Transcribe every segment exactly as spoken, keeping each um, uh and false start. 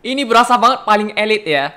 Ini berasa banget paling elit ya.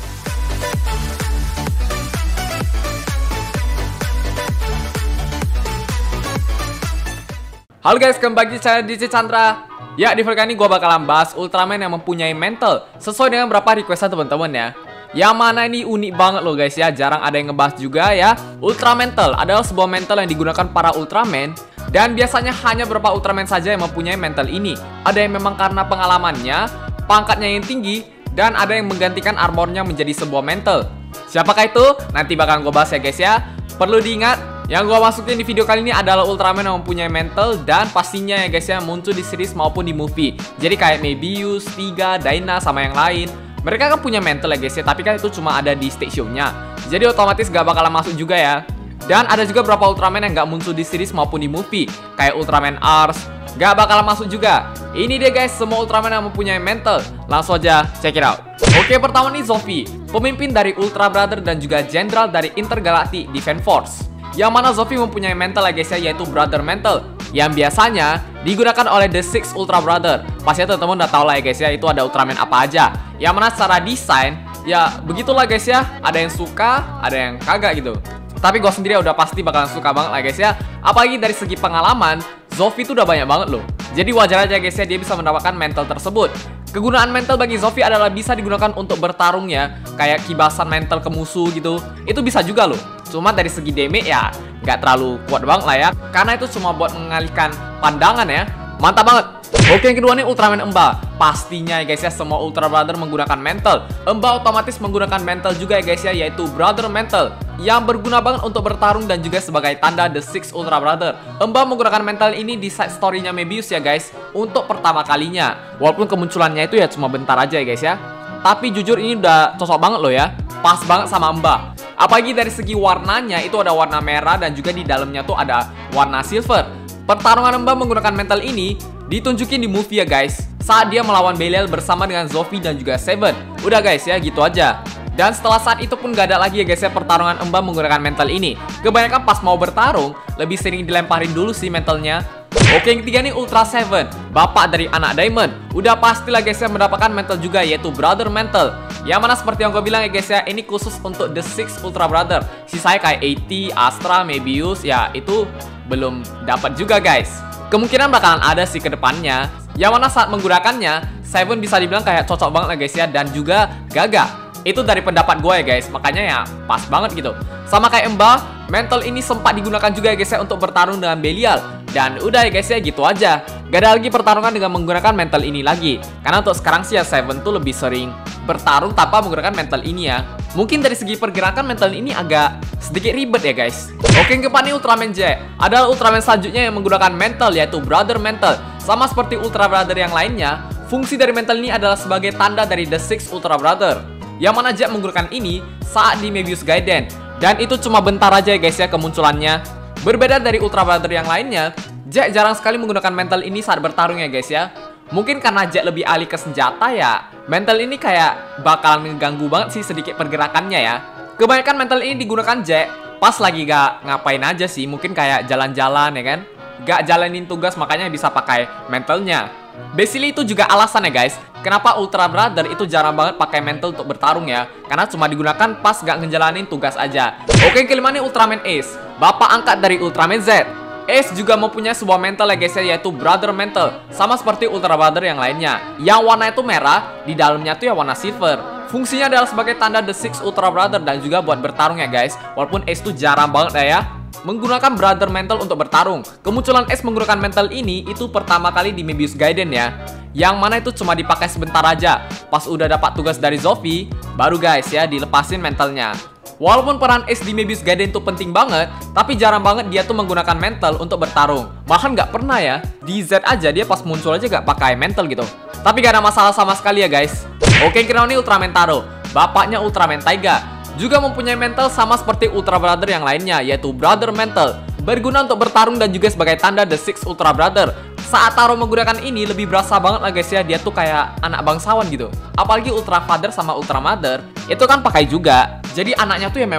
Halo guys, kembali lagi di channel D J Chandra. Ya, di video kali ini gue bakalan bahas Ultraman yang mempunyai mantle sesuai dengan berapa requestan teman-teman ya. Yang mana ini unik banget loh guys ya, jarang ada yang ngebahas juga ya. Ultra Mantle adalah sebuah mantle yang digunakan para Ultraman, dan biasanya hanya beberapa Ultraman saja yang mempunyai mantle ini. Ada yang memang karena pengalamannya, pangkatnya yang tinggi, dan ada yang menggantikan armornya menjadi sebuah mantle. Siapakah itu? Nanti bakalan gue bahas ya guys ya. Perlu diingat, yang gue masukin di video kali ini adalah Ultraman yang mempunyai mantle, dan pastinya ya guys ya muncul di series maupun di movie. Jadi kayak Mebius, Tiga, Dyna, sama yang lain. Mereka kan punya mantle ya guys ya, tapi kan itu cuma ada di stage show-nya. Jadi otomatis gak bakalan masuk juga ya. Dan ada juga beberapa Ultraman yang gak muncul di series maupun di movie, kayak Ultraman Ars, gak bakalan masuk juga. Ini dia guys, semua Ultraman yang mempunyai mantle. Langsung aja check it out. Oke, pertama nih Zoffy, pemimpin dari Ultra Brother dan juga jenderal dari Intergalactic Defense Force. Yang mana Zoffy mempunyai mantle ya guys ya, yaitu Brother Mantle, yang biasanya digunakan oleh The Six Ultra Brother. Pastinya teman-teman udah tau lah ya guys ya, itu ada Ultraman apa aja. Yang mana secara desain, ya begitulah guys ya, ada yang suka, ada yang kagak gitu. Tapi gue sendiri udah pasti bakalan suka banget lah guys ya. Apalagi dari segi pengalaman, Zoffy itu udah banyak banget loh. Jadi wajar aja guys ya dia bisa mendapatkan mantle tersebut. Kegunaan mantle bagi Zoffy adalah bisa digunakan untuk bertarung ya, kayak kibasan mantle ke musuh gitu. Itu bisa juga loh. Cuma dari segi damage ya nggak terlalu kuat banget lah ya, karena itu cuma buat mengalihkan pandangan ya. Mantap banget. Oke, yang kedua nih Ultraman Emba. Pastinya ya guys ya, semua Ultra Brother menggunakan mantle. Emba otomatis menggunakan mantle juga ya guys ya, yaitu Brother Mantle, yang berguna banget untuk bertarung dan juga sebagai tanda The Six Ultra Brother. Emba menggunakan mantle ini di side story-nya Mebius ya guys, untuk pertama kalinya. Walaupun kemunculannya itu ya cuma bentar aja ya guys ya, tapi jujur ini udah cocok banget loh ya. Pas banget sama Emba. Apalagi dari segi warnanya, itu ada warna merah dan juga di dalamnya tuh ada warna silver. Pertarungan Emba menggunakan mantle ini ditunjukin di movie ya guys, saat dia melawan Belial bersama dengan Zoffy dan juga Seven. Udah guys ya, gitu aja. Dan setelah saat itu pun gak ada lagi ya guys ya pertarungan Emba menggunakan mantle ini. Kebanyakan pas mau bertarung, lebih sering dilemparin dulu sih mantlenya. Oke, yang ketiga nih Ultra Seven, bapak dari anak Diamond. Udah pastilah guys ya mendapatkan mantle juga, yaitu Brother Mantle. Yang mana seperti yang gue bilang ya guys ya, ini khusus untuk The Six Ultra Brother. Sisanya kayak A T, Astra, Mebius, ya itu belum dapat juga guys. Kemungkinan bakalan ada sih ke depannya. Yang mana saat menggunakannya, Seven bisa dibilang kayak cocok banget lah guys ya, dan juga gagah. Itu dari pendapat gue ya guys, makanya ya pas banget gitu. Sama kayak Emba, mantle ini sempat digunakan juga ya guys ya untuk bertarung dengan Belial. Dan udah ya guys ya, gitu aja. Gak ada lagi pertarungan dengan menggunakan mantle ini lagi. Karena untuk sekarang sih ya Seven tuh lebih sering bertarung tanpa menggunakan mantle ini ya. Mungkin dari segi pergerakan mantle ini agak sedikit ribet ya guys. Oke, yang keempat nih Ultraman Z adalah Ultraman selanjutnya yang menggunakan mantle, yaitu Brother Mantle. Sama seperti Ultra Brother yang lainnya, fungsi dari mantle ini adalah sebagai tanda dari The Six Ultra Brother. Yang mana Jack menggunakan ini saat di Mebius Gaiden, dan itu cuma bentar aja ya guys ya kemunculannya. Berbeda dari Ultra Brother yang lainnya, Jack jarang sekali menggunakan mantle ini saat bertarung ya guys ya. Mungkin karena Jack lebih ahli ke senjata ya, mantle ini kayak bakalan ngeganggu banget sih sedikit pergerakannya ya. Kebanyakan mantle ini digunakan Jack pas lagi gak ngapain aja sih, mungkin kayak jalan-jalan ya kan, gak jalanin tugas, makanya bisa pakai mantlenya. Basically itu juga alasan ya guys, kenapa Ultra Brother itu jarang banget pakai mantle untuk bertarung ya, karena cuma digunakan pas gak ngejalanin tugas aja. Oke, yang kelima nih Ultraman Ace, bapak angkat dari Ultraman Z. Ace juga mempunyai sebuah mantle ya guys ya, yaitu Brother Mantle. Sama seperti Ultra Brother yang lainnya, yang warna itu merah, di dalamnya tuh ya warna silver. Fungsinya adalah sebagai tanda The Six Ultra Brother dan juga buat bertarung ya guys. Walaupun Ace tuh jarang banget ya, ya menggunakan Brother Mantle untuk bertarung. Kemunculan Ace menggunakan mantle ini itu pertama kali di Mebius Gaiden ya, yang mana itu cuma dipakai sebentar aja. Pas udah dapat tugas dari Zoffy, baru guys ya dilepasin mantlenya. Walaupun peran Ace di Mebius Gaiden itu penting banget, tapi jarang banget dia tuh menggunakan mantle untuk bertarung. Bahkan nggak pernah ya, di Z aja dia pas muncul aja nggak pakai mantle gitu. Tapi gak ada masalah sama sekali ya guys. Oke, kira ini Ultraman Taro, bapaknya Ultraman Taiga. Juga mempunyai mantle sama seperti Ultra Brother yang lainnya, yaitu Brother Mantle. Berguna untuk bertarung dan juga sebagai tanda The Six Ultra Brother. Saat Taro menggunakan ini lebih berasa banget lah guys ya, dia tuh kayak anak bangsawan gitu. Apalagi Ultra Father sama Ultra Mother itu kan pakai juga. Jadi anaknya tuh ya memang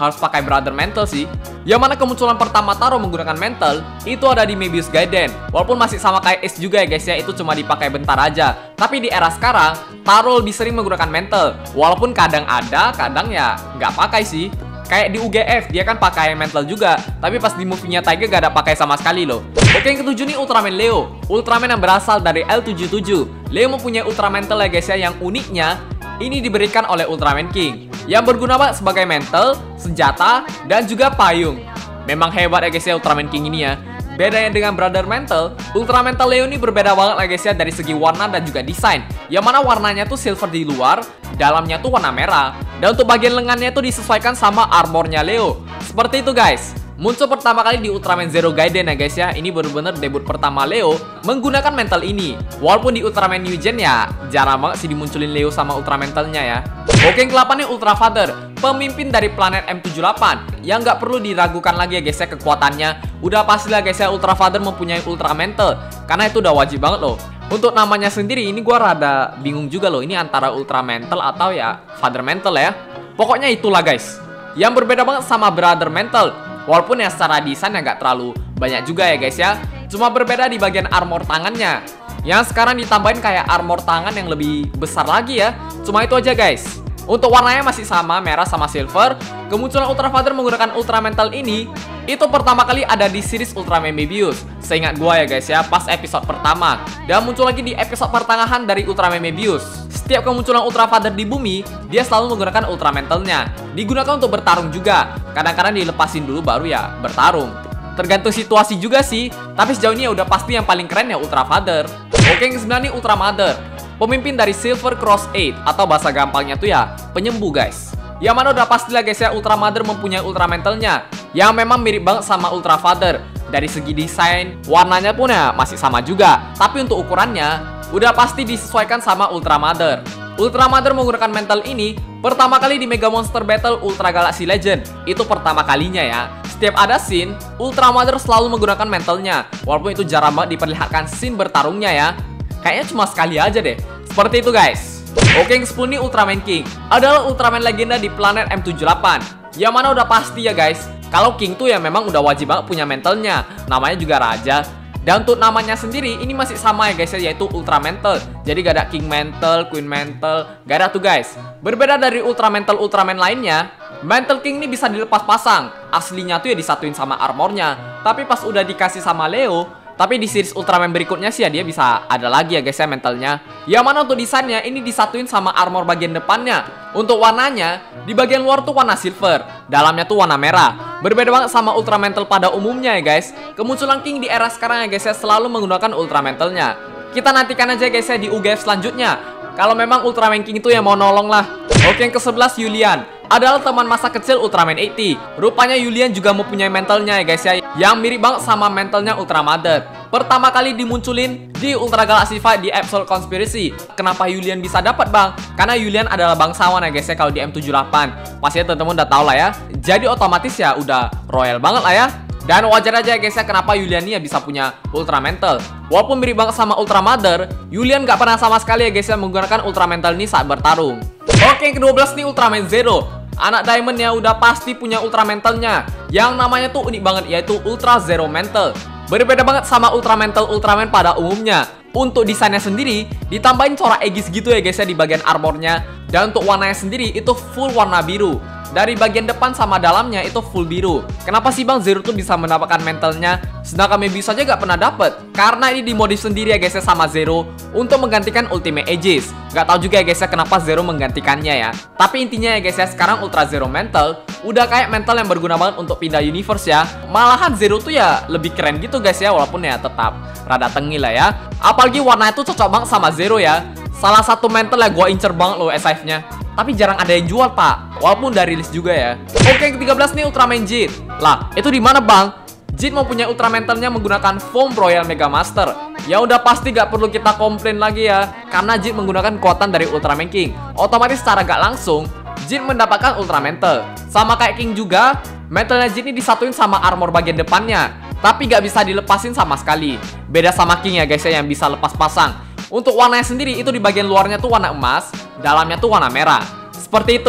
harus pakai Brother Mantle sih. Yang mana kemunculan pertama Taro menggunakan Mantle itu ada di Mebius Gaiden. Walaupun masih sama kayak Ace juga ya guys ya, itu cuma dipakai bentar aja. Tapi di era sekarang, Taro lebih sering menggunakan Mantle. Walaupun kadang ada, kadang ya nggak pakai sih. Kayak di U G F, dia kan pakai Mantle juga. Tapi pas di movie-nya Taiga gak ada pakai sama sekali loh. Oke, yang ketujuh nih Ultraman Leo. Ultraman yang berasal dari L tujuh puluh tujuh. Leo mempunyai Ultra Mantle ya guys ya, yang uniknya ini diberikan oleh Ultraman King, yang berguna banget sebagai mantle, senjata, dan juga payung. Memang hebat ya guys ya Ultraman King ini ya. Bedanya dengan Brother Mantle, Ultra Mantle Leo ini berbeda banget lah guys ya dari segi warna dan juga desain. Yang mana warnanya tuh silver di luar, dalamnya tuh warna merah. Dan untuk bagian lengannya tuh disesuaikan sama armornya Leo. Seperti itu guys. Muncul pertama kali di Ultraman Zero Gaiden ya guys ya. Ini bener-bener debut pertama Leo menggunakan mantle ini. Walaupun di Ultraman New Gen ya jarang banget sih dimunculin Leo sama Ultra Mantle-nya ya. Oke, yang ke-delapan nih Ultra Father, pemimpin dari planet M tujuh puluh delapan. Yang nggak perlu diragukan lagi ya guys ya kekuatannya. Udah pastilah guys ya Ultra Father mempunyai Ultra Mantle, karena itu udah wajib banget loh. Untuk namanya sendiri ini gua rada bingung juga loh, ini antara Ultra Mantle atau ya Father Mantle ya. Pokoknya itulah guys. Yang berbeda banget sama Brother Mantle. Walaupun ya secara desain ya nggak terlalu banyak juga ya guys ya. Cuma berbeda di bagian armor tangannya, yang sekarang ditambahin kayak armor tangan yang lebih besar lagi ya. Cuma itu aja guys. Untuk warnanya masih sama, merah sama silver. Kemunculan Ultra Father menggunakan Ultra Mantle ini itu pertama kali ada di series Ultraman Mebius. Seingat gua ya guys ya, pas episode pertama. Dan muncul lagi di episode pertengahan dari Ultraman Mebius. Setiap kemunculan Ultra Father di bumi, dia selalu menggunakan Ultra Mantle-nya. Digunakan untuk bertarung juga. Kadang-kadang dilepasin dulu baru ya bertarung. Tergantung situasi juga sih. Tapi sejauh ini ya udah pasti yang paling keren ya Ultra Father. Oke, yang kesembilan nih Ultra Mother, pemimpin dari Silver Cross eight, atau bahasa gampangnya tuh ya penyembuh guys. Yang mana udah pastilah guys ya Ultra Mother mempunyai Ultra Mantle-nya, yang memang mirip banget sama Ultra Father. Dari segi desain, warnanya pun ya masih sama juga. Tapi untuk ukurannya udah pasti disesuaikan sama Ultra Mother. Ultra Mother menggunakan mantle ini pertama kali di Mega Monster Battle Ultra Galaxy Legend. Itu pertama kalinya ya. Setiap ada scene, Ultra Mother selalu menggunakan mantle-nya. Walaupun itu jarang banget diperlihatkan scene bertarungnya ya. Kayaknya cuma sekali aja deh. Seperti itu guys. Oke, yang sepuluh nih Ultraman King, adalah Ultraman legenda di planet M tujuh puluh delapan. Yang mana udah pasti ya guys, kalau King tuh ya memang udah wajib banget punya mantle-nya. Namanya juga Raja. Dan untuk namanya sendiri ini masih sama ya guys ya, yaitu Ultra Mantle. Jadi gak ada King Mantle, Queen Mantle, gak ada tuh guys. Berbeda dari Ultra Mantle Ultraman lainnya, Mantle King ini bisa dilepas pasang. Aslinya tuh ya disatuin sama armornya. Tapi pas udah dikasih sama Leo, tapi di series Ultraman berikutnya sih ya dia bisa ada lagi ya guys ya mantle-nya. Yang mana untuk desainnya ini disatuin sama armor bagian depannya. Untuk warnanya, di bagian luar tuh warna silver, dalamnya tuh warna merah. Berbeda banget sama Ultra Mantle pada umumnya ya guys. Kemunculan King di era sekarang ya guys ya selalu menggunakan Ultra Mantle-nya. Kita nantikan aja guys ya di U G F selanjutnya, kalau memang Ultraman King itu yang mau nolong lah. Oke, yang kesebelas Yulian, adalah teman masa kecil Ultraman delapan puluh. Rupanya Yulian juga mempunyai mantle-nya ya guys ya, yang mirip banget sama mantle-nya Ultra Mother. Pertama kali dimunculin di Ultra Galaxy lima di episode Conspiracy. Kenapa Yulian bisa dapat bang? Karena Yulian adalah bangsawan ya guys ya kalau di M tujuh puluh delapan. Pastinya teman-teman udah tau lah ya. Jadi otomatis ya udah royal banget lah ya. Dan wajar aja ya guys ya kenapa Yulian ini ya bisa punya Ultra Mantle. Walaupun mirip banget sama Ultra Mother, Yulian gak pernah sama sekali ya guys ya menggunakan Ultra Mantle ini saat bertarung. Oke, yang kedua belas nih Ultraman Zero. Anak Diamond ya udah pasti punya Ultra Mantle-nya, yang namanya tuh unik banget, yaitu Ultra Zero Mantle. Berbeda banget sama Ultra Mantle Ultraman pada umumnya. Untuk desainnya sendiri ditambahin corak Aegis gitu ya guys ya di bagian armornya. Dan untuk warnanya sendiri itu full warna biru. Dari bagian depan sama dalamnya itu full biru. Kenapa sih bang Zero tuh bisa mendapatkan mantle-nya, sedangkan Mebius saja gak pernah dapet? Karena ini dimodif sendiri ya guys ya sama Zero untuk menggantikan Ultimate Aegis. Gak tahu juga ya guys ya kenapa Zero menggantikannya ya. Tapi intinya ya guys ya sekarang Ultra Zero Mantle udah kayak mantle yang berguna banget untuk pindah universe ya. Malahan Zero tuh ya lebih keren gitu guys ya, walaupun ya tetap rada tengil lah ya. Apalagi warnanya tuh cocok banget sama Zero ya. Salah satu mantle yang gue incer banget loh S five-nya. Tapi jarang ada yang jual pak, walaupun udah rilis juga ya. Oke, yang ketiga belas nih Ultraman Jit. Lah, itu di mana bang? Jit mempunyai Ultra Mantle-nya menggunakan Foam Royal Mega Master. Ya udah pasti gak perlu kita komplain lagi ya, karena Jit menggunakan kekuatan dari Ultraman King. Otomatis secara gak langsung Jit mendapatkan Ultra Mantle. Sama kayak King juga, mantle-nya Jit ini disatuin sama armor bagian depannya, tapi gak bisa dilepasin sama sekali. Beda sama King ya guys ya yang bisa lepas pasang. Untuk warnanya sendiri itu di bagian luarnya tuh warna emas, dalamnya tuh warna merah. Seperti itu.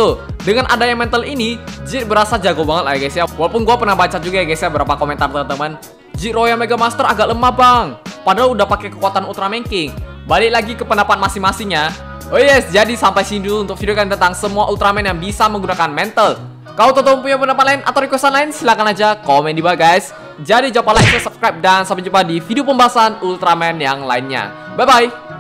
Dengan adanya mental ini, Jit berasa jago banget lah ya guys ya. Walaupun gue pernah baca juga ya guys ya beberapa komentar teman-teman, Jit Royal Mega Master agak lemah bang, padahal udah pakai kekuatan Ultraman King. Balik lagi ke pendapat masing-masingnya. Oh yes, jadi sampai sini dulu untuk video kalian tentang semua Ultraman yang bisa menggunakan mental. Kalau teman-teman punya pendapat lain atau requestan lain, silahkan aja komen di bawah guys. Jadi jangan lupa like, share, subscribe, dan sampai jumpa di video pembahasan Ultraman yang lainnya. Bye bye.